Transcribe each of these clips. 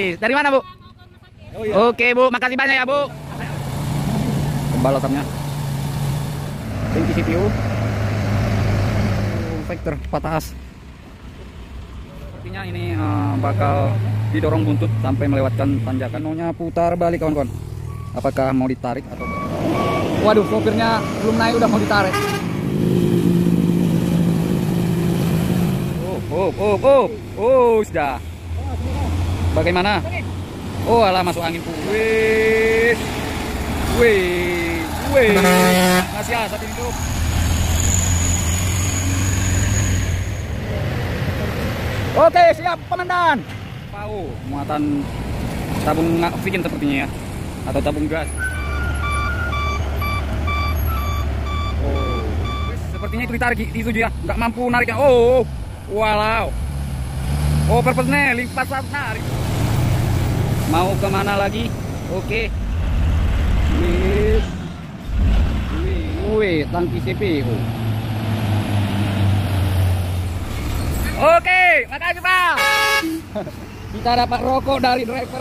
Dari mana, Bu? Oh, iya. Oke, Bu. Makasih banyak ya, Bu. Pembalasannya. Tangki CPU. Vector patah as. Sepertinya ini bakal didorong buntut sampai melewatkan tanjakan. Maunya putar balik, kawan-kawan. Apakah mau ditarik atau waduh, sopirnya belum naik udah mau ditarik. Sudah. Bagaimana? Oh, alah, masuk angin. Wih. Masih asap ini tuh. Oke, siap, komandan. Muatan tabung oksigen sepertinya ya, atau tabung gas. Oh, sepertinya itu ditarik itu ya, nggak mampu nariknya. Oh, walau. Oh, purpose-nya lipat saat narik. Mau kemana lagi? Oke. Wih, tangki CPU. Oke, makasih Pak. Kita dapat rokok dari driver.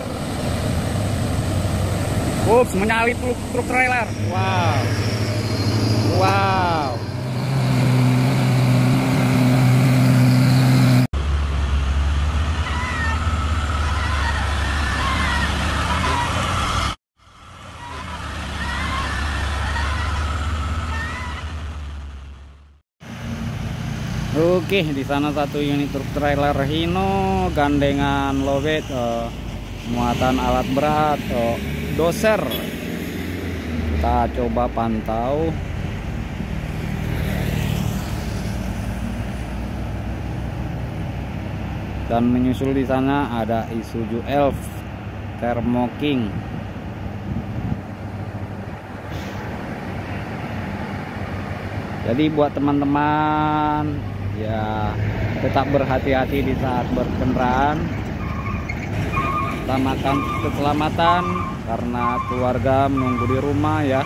Ups, menyalip truk trailer. Wow. Oke, di sana satu unit truk trailer Hino gandengan lowet muatan alat berat doser. Kita coba pantau. Dan menyusul di sana ada Isuzu Elf Thermo King. Jadi buat teman-teman ya, tetap berhati-hati di saat berkendaraan. Utamakan keselamatan karena keluarga menunggu di rumah ya.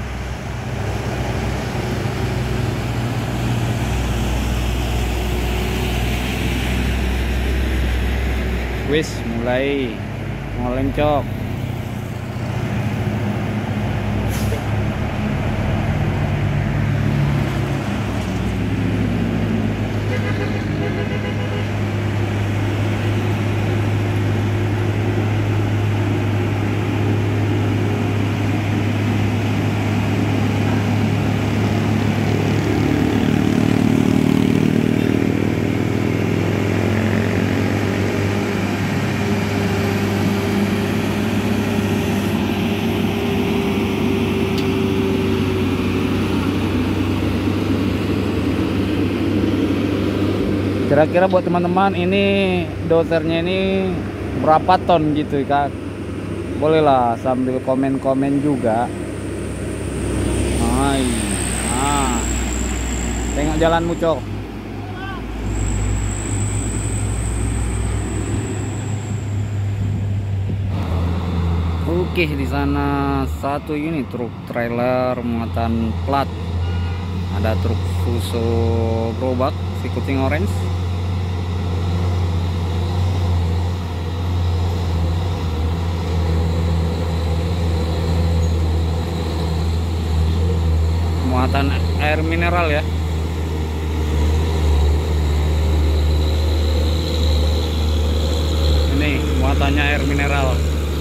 Wis mulai ngelencok. Kira-kira buat teman-teman ini dosernya ini berapa ton gitu Kak? Bolehlah sambil komen-komen juga. Tengok jalanmu, Cok. Oke, di sana satu unit truk trailer muatan plat. Ada truk Fuso gerobak si kucing orange. Muatan air mineral ya. Ini muatannya air mineral.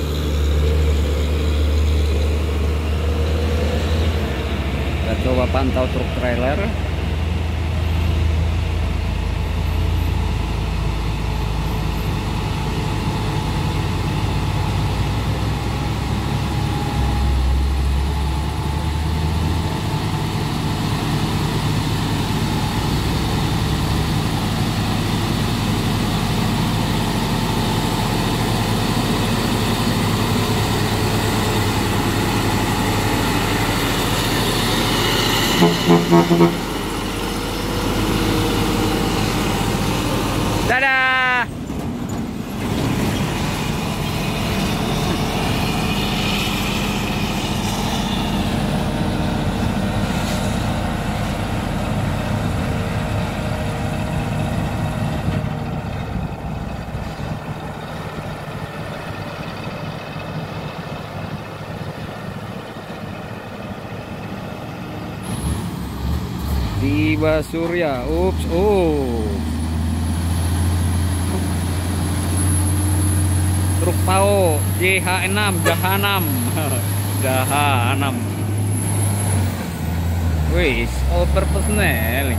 Kita coba pantau truk trailer. Dadah. Siba Surya. Ups, truk PAO JH6 Jahanam. Jahanam. Wis, all purpose nih.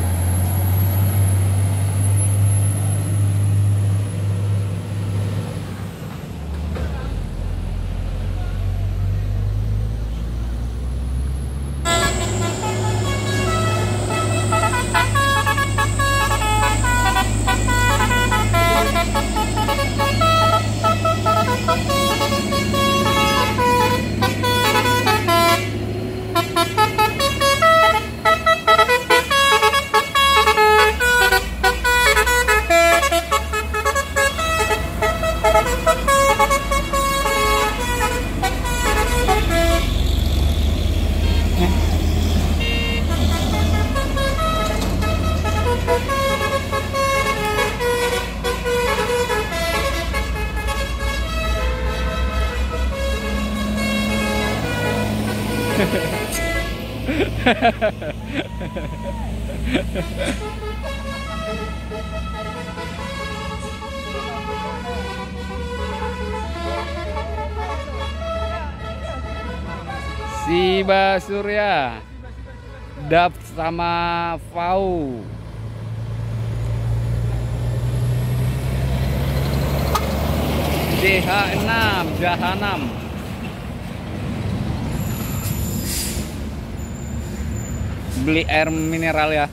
Siba Surya Dap sama Fau. JH6 Jahanam. Beli air mineral ya.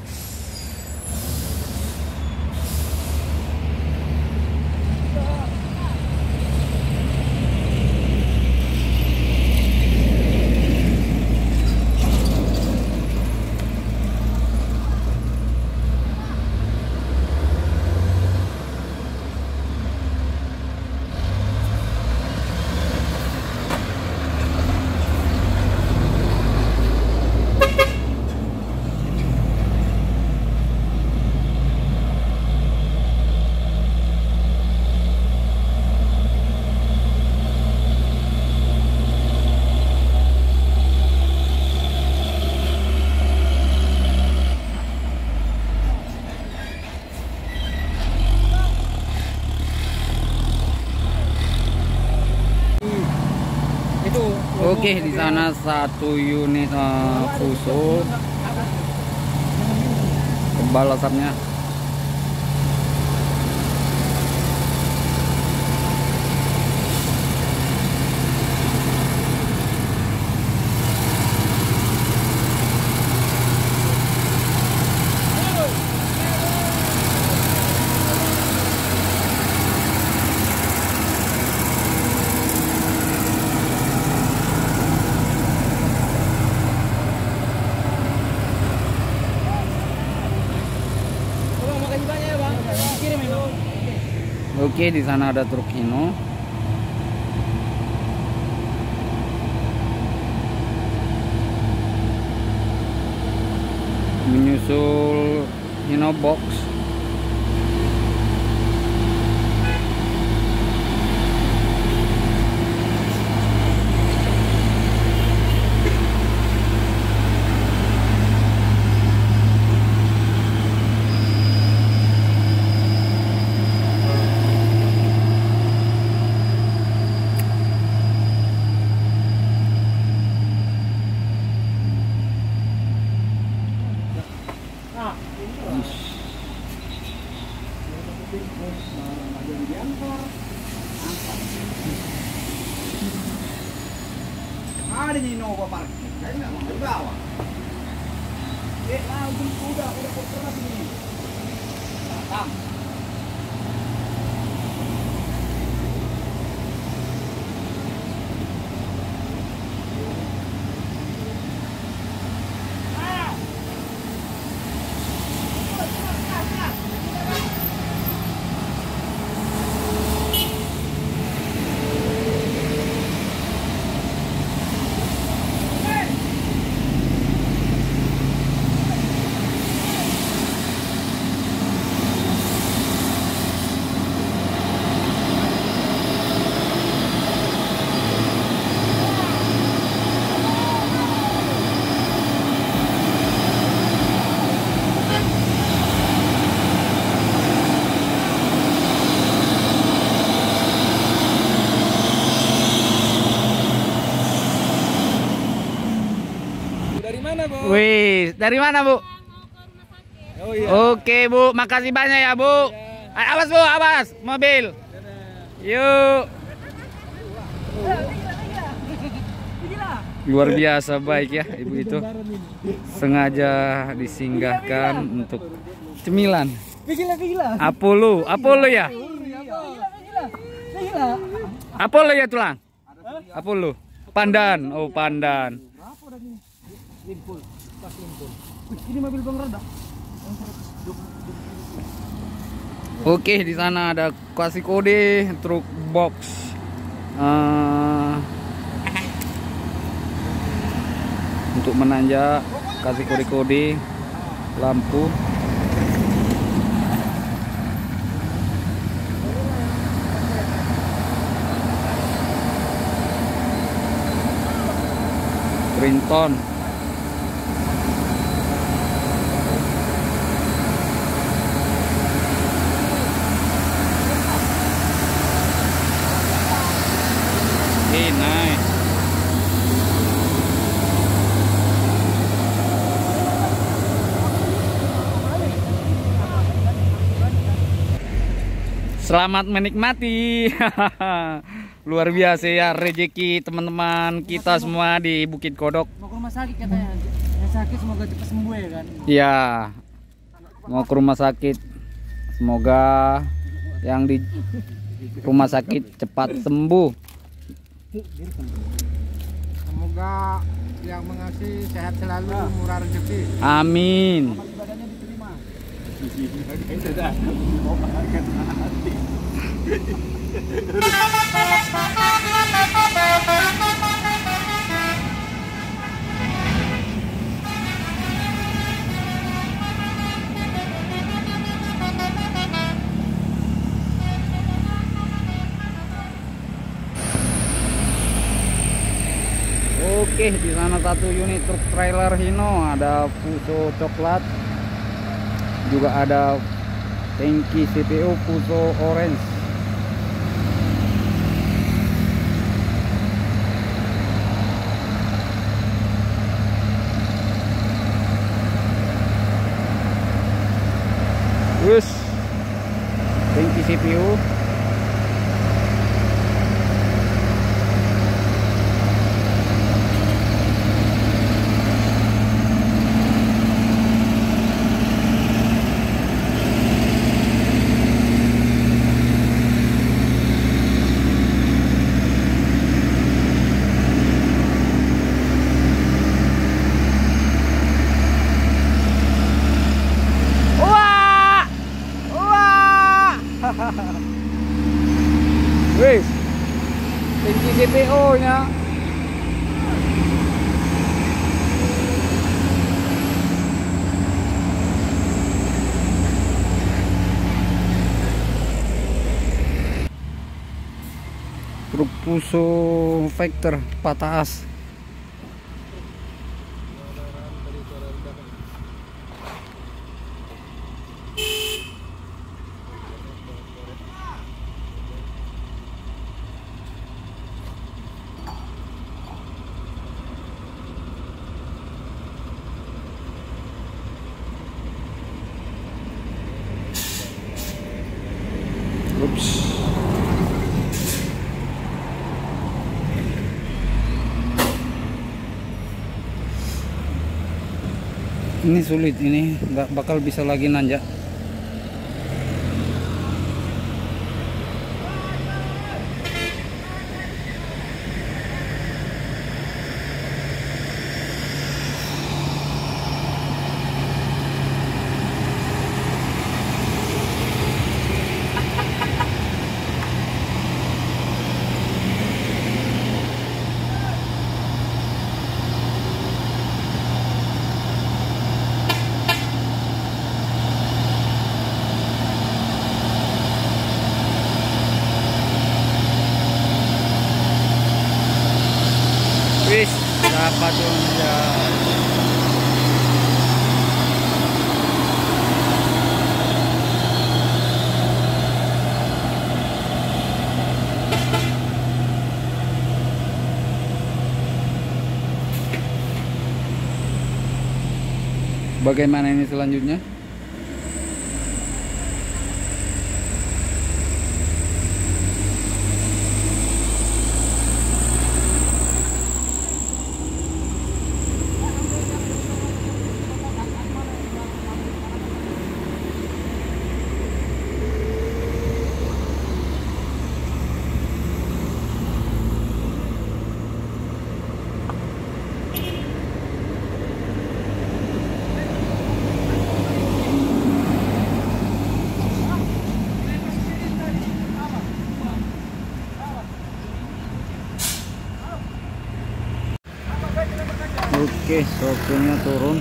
Oke, di sana satu unit fuso tebal asapnya. Oke, di sana ada truk Hino. Menyusul Hino box. Ada di Innova parkir, saya nggak mau dibawa. Udah pernah sini. Tam. Wih, dari mana Bu? Oh iya. Oke Bu, makasih banyak ya Bu. Awas Bu, awas mobil. Yuk. Luar biasa baik ya ibu itu. Sengaja disinggahkan untuk cemilan. Apollo ya? Apollo ya tulang? Apollo. Pandan, oh Pandan. Ini mobil Bang Rada. Oke, di sana ada kasih kode truk box. Untuk menanjak kasih kode-kode lampu. Trinton. Nice. Selamat menikmati. Luar biasa ya rezeki teman-teman kita semua di Bukit Kodok. Mau ke rumah sakit katanya. Yang sakit semoga cepat sembuh ya kan. Ya, mau ke rumah sakit. Semoga yang di rumah sakit cepat sembuh. Semoga yang mengasihi sehat selalu, murah rezeki. Amin. Ibadahnya diterima. Oke, di sana satu unit truk trailer Hino, ada Fuso coklat, juga ada tangki CPU Fuso orange. Terus tangki CPU. Wih, tinggi CPO-nya. Truk Fuso Vector patah as. Ups. Ini sulit, ini nggak bakal bisa lagi nanjak. Wis, dapat ya. bagaimana ini selanjutnya. Oke, sopirnya turun.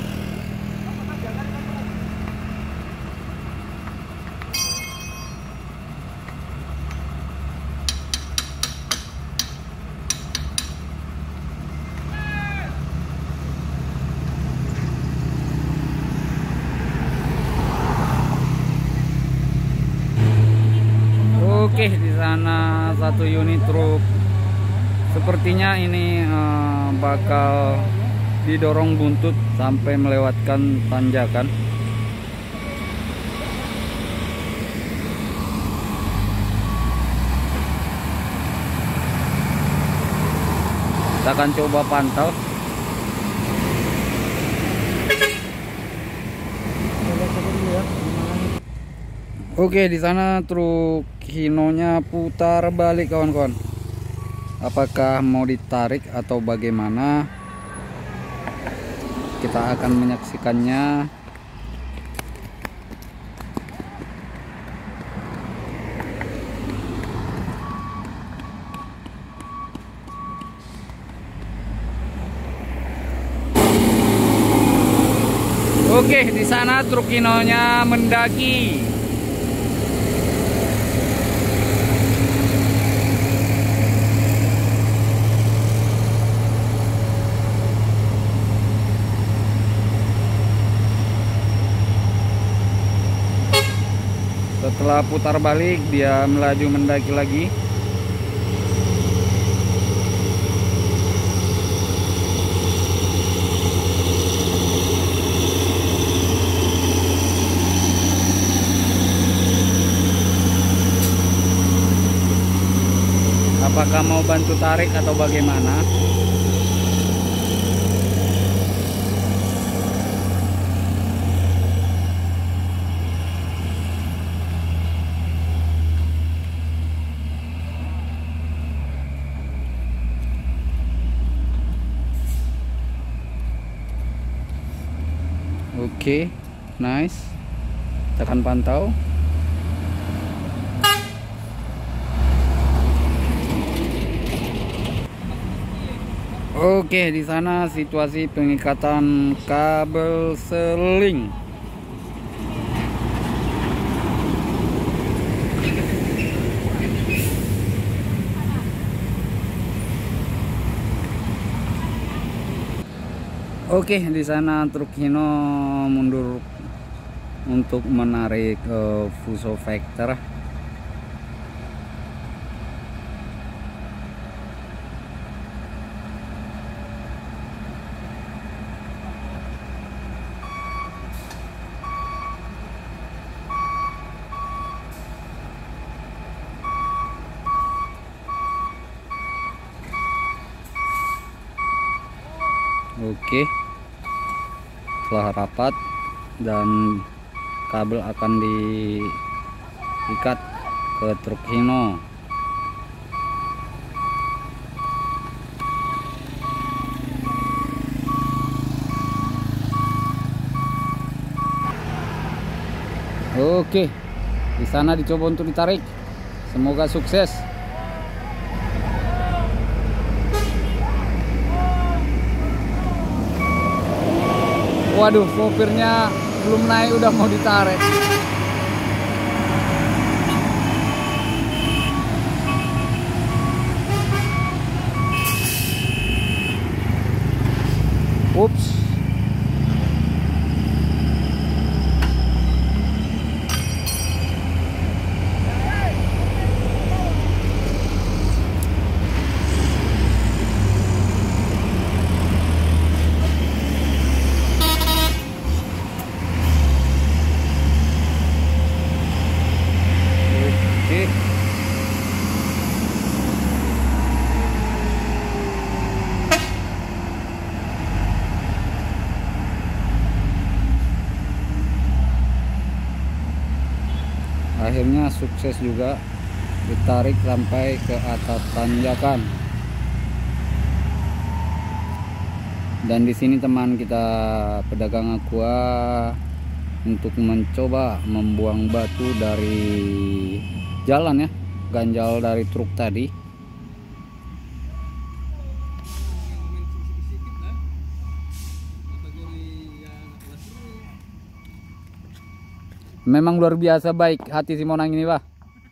Oke, di sana satu unit truk. Sepertinya ini bakal didorong buntut sampai melewatkan tanjakan. Kita akan coba pantau. Oke, di sana truk Hinonya putar balik kawan-kawan. Apakah mau ditarik atau bagaimana? Kita akan menyaksikannya. Oke, di sana truk Hinonya mendaki. Setelah putar balik, dia melaju mendaki lagi. Apakah mau bantu tarik atau bagaimana? Oke, nice. Kita akan pantau. Oke, di sana situasi pengikatan kabel seling. Oke, di sana truk Hino mundur untuk menarik Fuso Vector. Oke, telah rapat dan kabel akan diikat ke truk Hino. Oke, di sana dicoba untuk ditarik. Semoga sukses. Waduh, sopirnya belum naik udah mau ditarik. Ups. akhirnya sukses juga ditarik sampai ke atas tanjakan. Dan di sini teman kita pedagang aqua untuk mencoba membuang batu dari jalan ya, ganjal dari truk tadi. Memang luar biasa baik hati si Monang ini, Pak.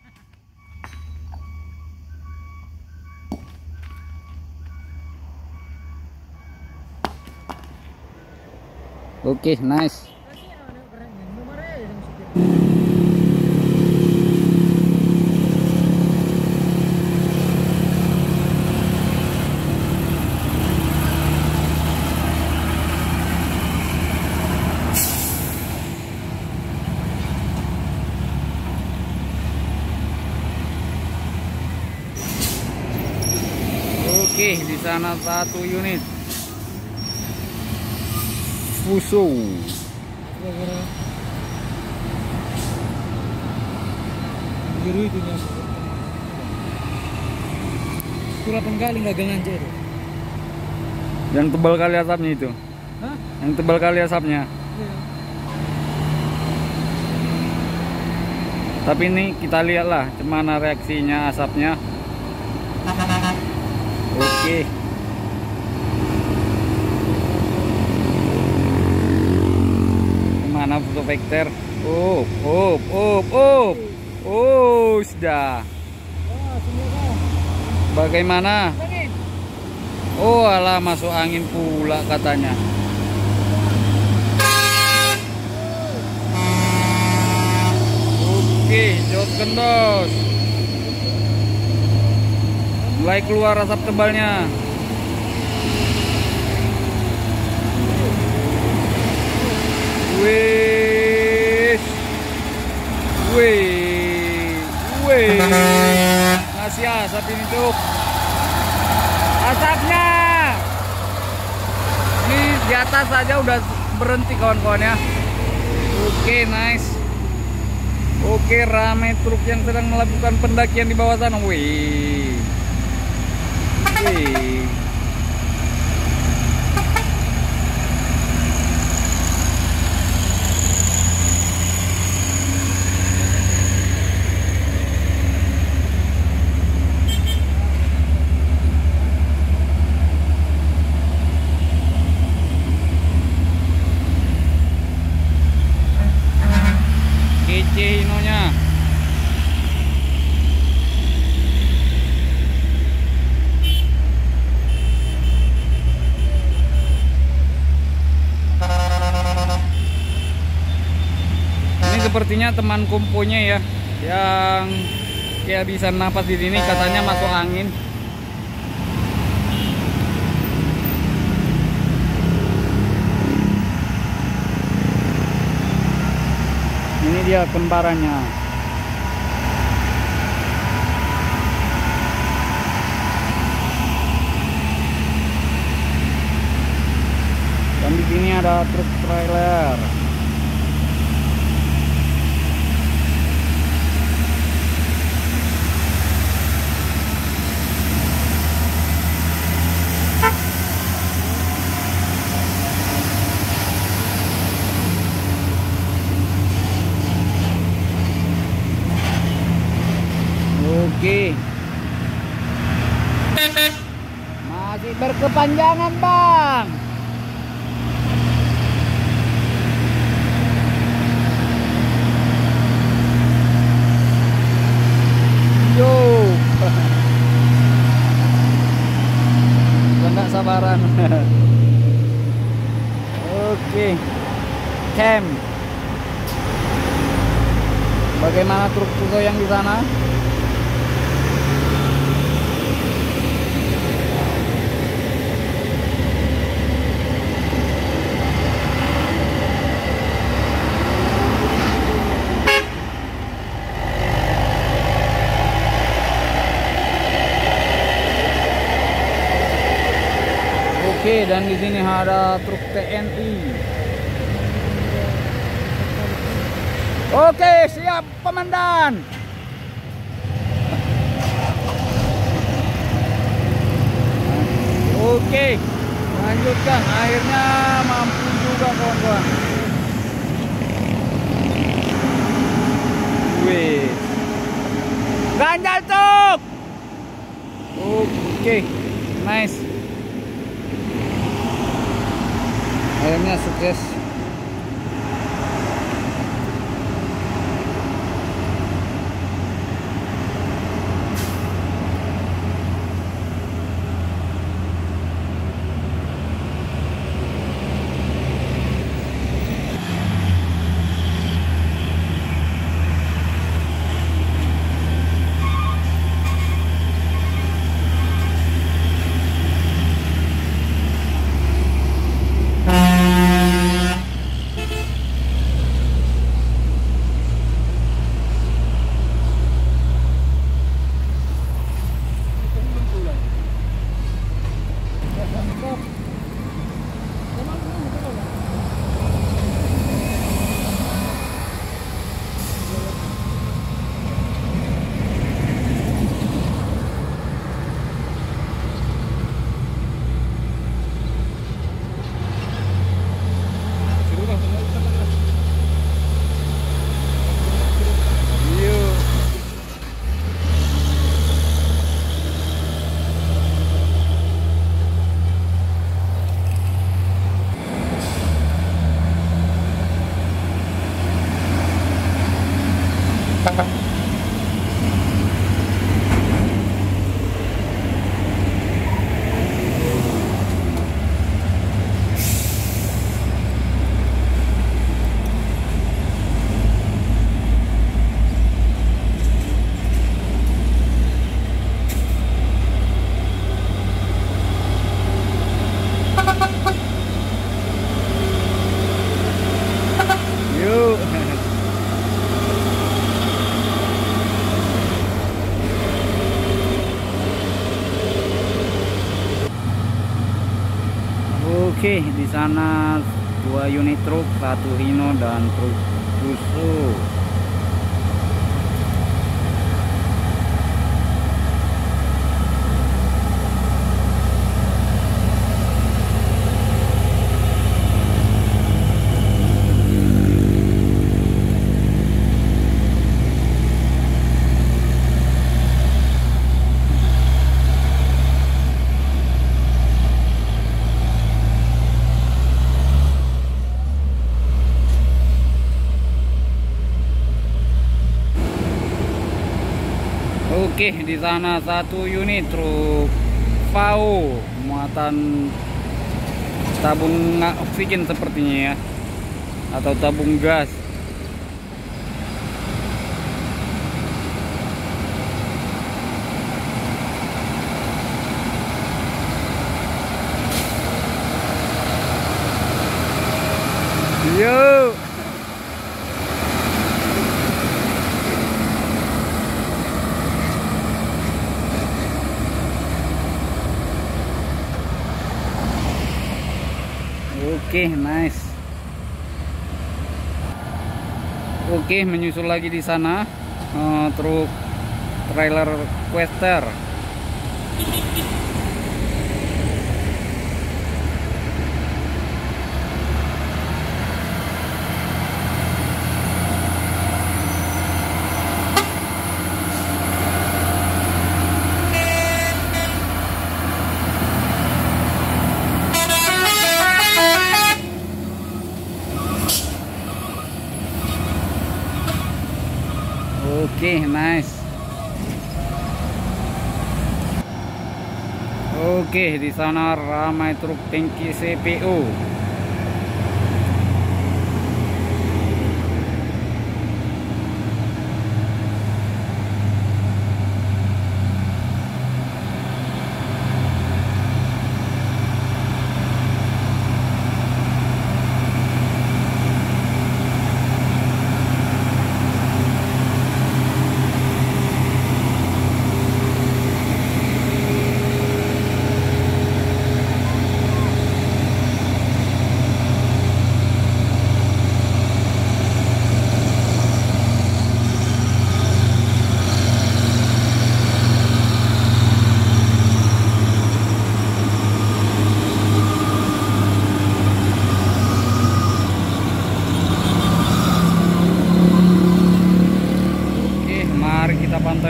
Oke, nice. Oke, di sana 1 unit Fuso. Biru itu nya. Kurang kali nggak gelanja itu. Yang tebal kali asapnya itu. Hah? Yang tebal kali asapnya. Iya. Tapi ini kita lihatlah gimana reaksinya asapnya. Oke. Gimana foto vector? Sudah. Bagaimana? Oh, alah, masuk angin pula katanya. Oke, jod kendos. Mulai keluar asap tebalnya. Wih. Masih asap ini tuh. Asapnya. Ini di atas saja udah berhenti kawan-kawan ya. Oke, nice. Oke, ramai truk yang sedang melakukan pendakian di bawah sana. Wih. Kece inonya. Ini sepertinya teman komponya ya, yang ya bisa napas di sini, katanya masuk angin. Ini dia kembarannya. Dan di sini ada truk trailer. Oke. Masih berkepanjangan, Bang. Yo. Enggak sabaran. Oke. Camp. Bagaimana truk Fuso yang di sana? Oke, dan di sini ada truk TNI. Oke, siap komandan. Oke, lanjutkan. Akhirnya mampu juga kawan-kawan. Wih, ganjal cuk. Oke, nice. Akhirnya sukses. Yuk. Oke, di sana 2 unit truk, 1 Hino dan truk Fuso. Oke, di sana 1 unit truk VAO muatan tabung oksigen sepertinya ya, atau tabung gas. Yuk. Oke, nice. Oke, menyusul lagi di sana truk trailer Quester. Oke, nice. Oke, di sana ramai truk tangki CPO.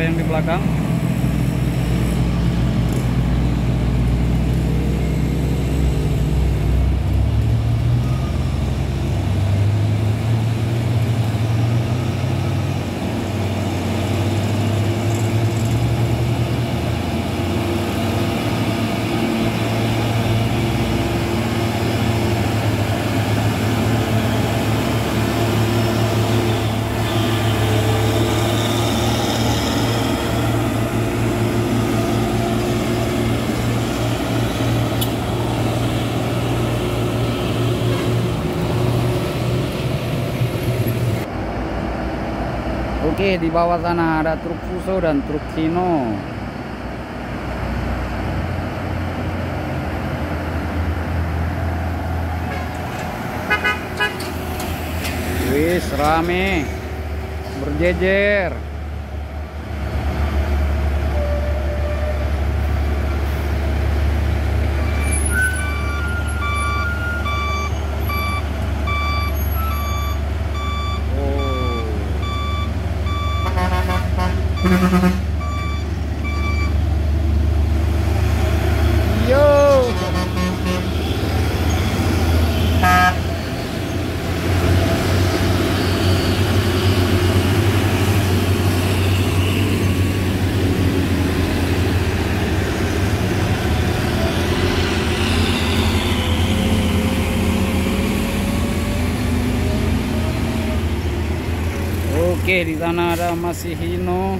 yang di belakang. Oke, di bawah sana ada truk Fuso dan truk Hino. Wis rame, berjejer. Yo. Oke, di sana ada masih Hino.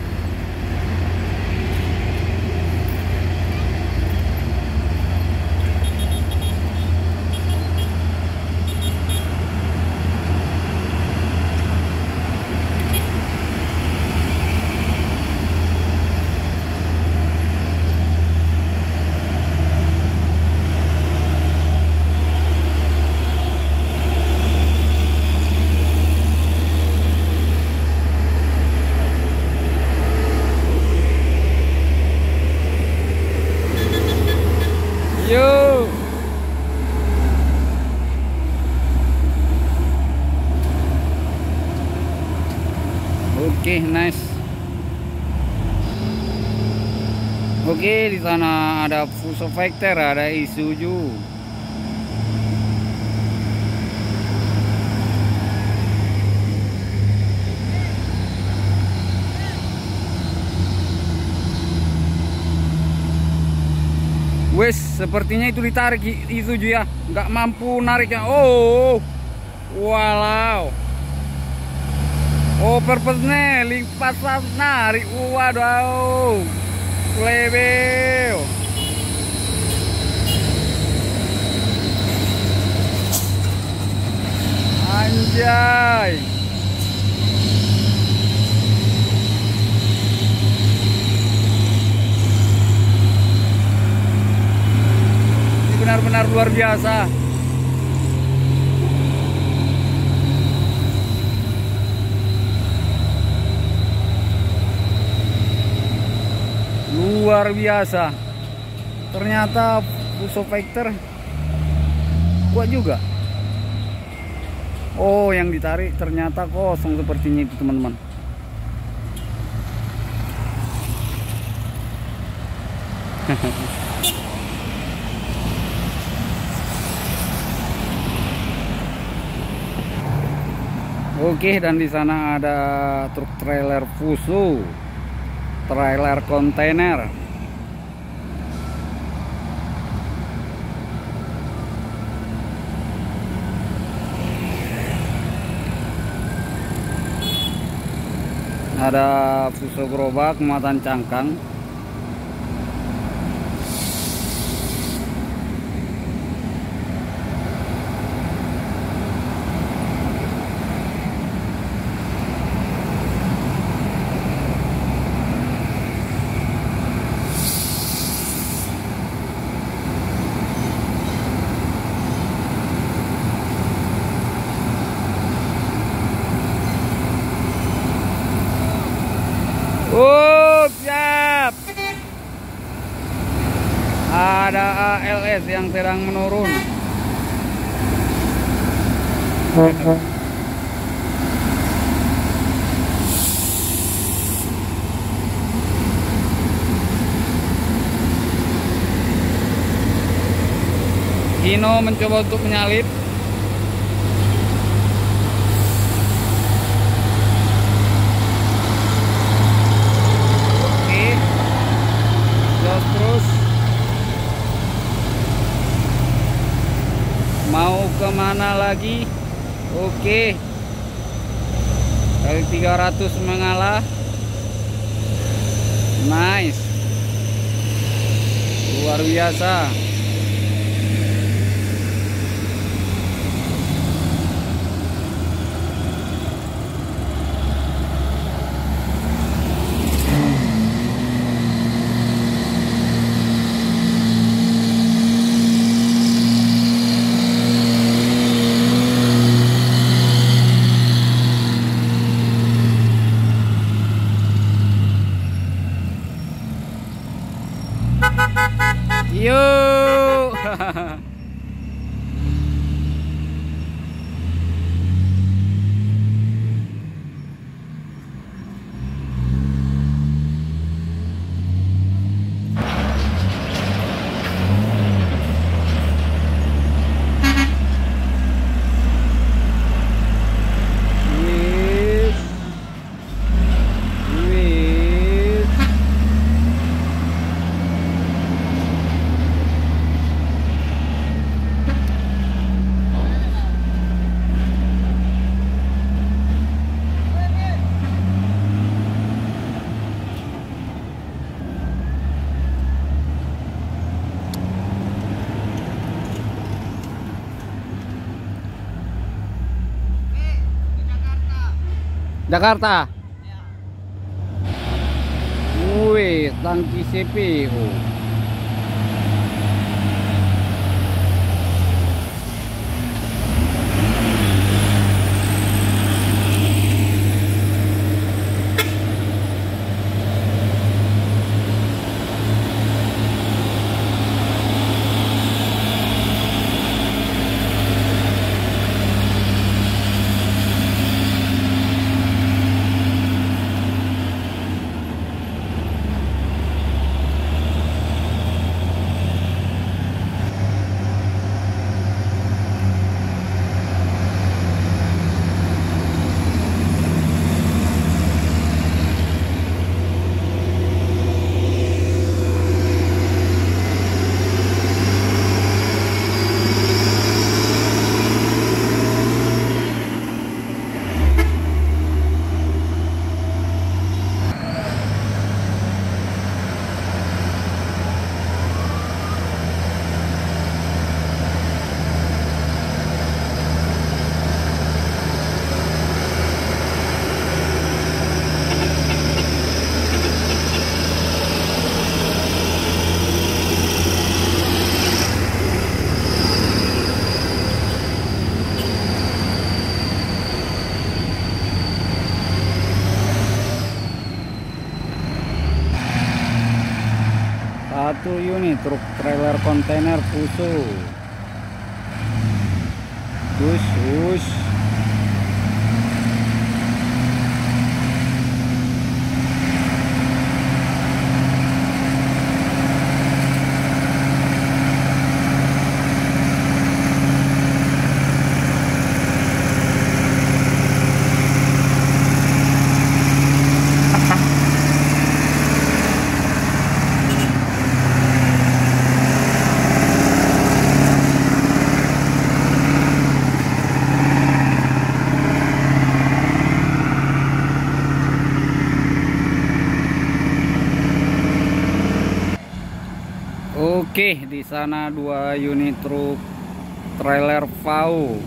Yo. Oke, nice. Oke, di sana ada Fuso Factor, ada Isuzu. Wes, sepertinya itu ditarik Isuzu ya, nggak mampu nariknya. Oh, walau. Oh, purpose-nya lipat narik. Waduh, lebel. Anjay. Benar-benar luar biasa. Luar biasa. Ternyata Fuso Factor kuat juga. Oh, yang ditarik ternyata kosong sepertinya itu, teman-teman. Oke, dan di sana ada truk trailer Fuso, trailer kontainer. Ada Fuso gerobak muatan cangkang. Siap. Ada ALS yang sedang menurun. Kino mencoba untuk menyalip. Oke, terus mau kemana lagi? Oke, kali 300 mengalah. Nice, luar biasa. Yuk. Wis. Wis. Jakarta. Wih, tangki CPU. Satu unit truk trailer kontainer Fuso. Wush. Oke, di sana 2 unit truk trailer VAU.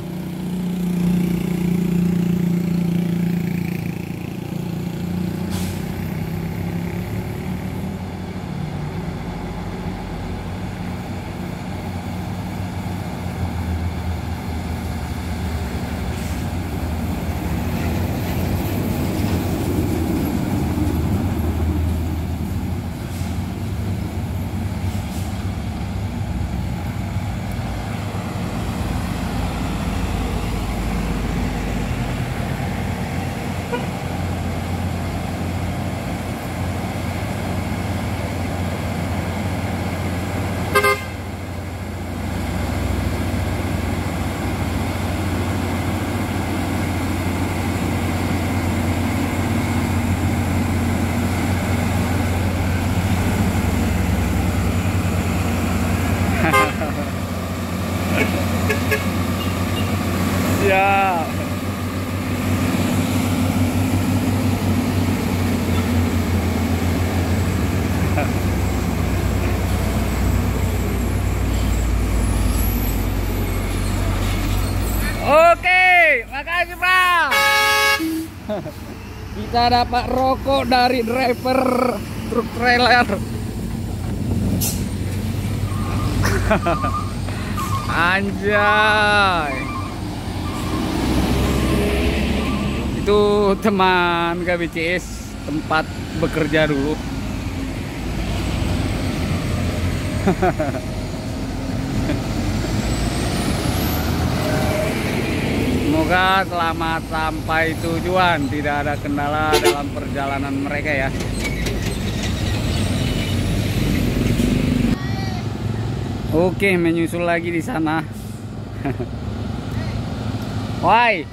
Kita dapat rokok dari driver truk trailer. Anjay. Itu teman KBCS tempat bekerja dulu. Semoga selamat sampai tujuan, tidak ada kendala dalam perjalanan mereka ya. Oke, menyusul lagi di sana. Woi,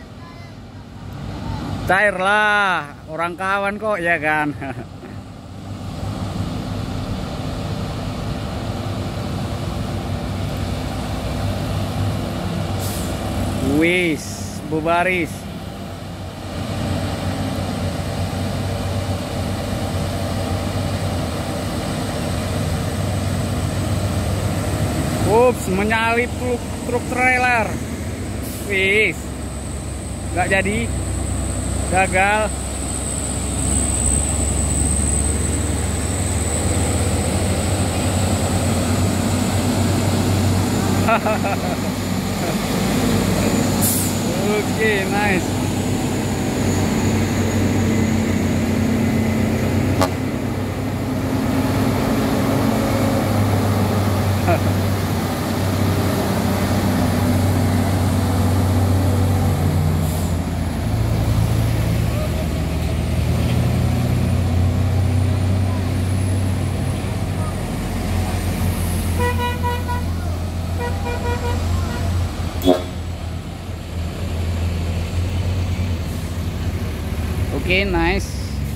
cairlah, orang kawan kok ya kan. Wis, bubaris. Ups, menyalip truk trailer. Wis, nggak jadi, gagal. Oke, nice. Oke, nice.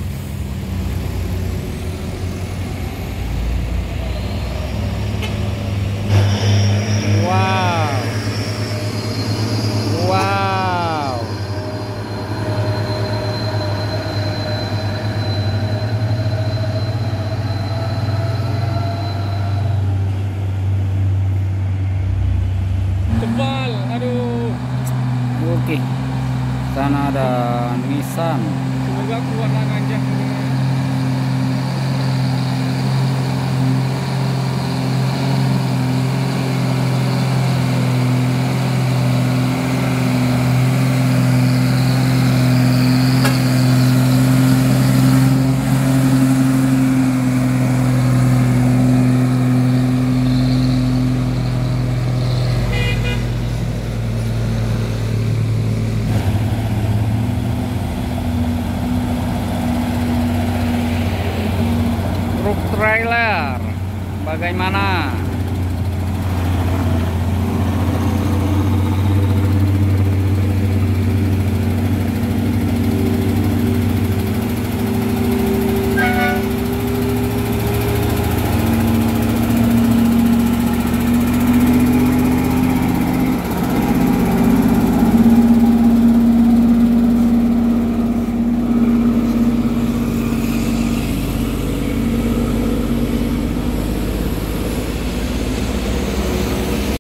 Wow. Wow. Tebal, aduh. Oke. Sana ada Nissan. Semoga keluar aja. Truk trailer bagaimana?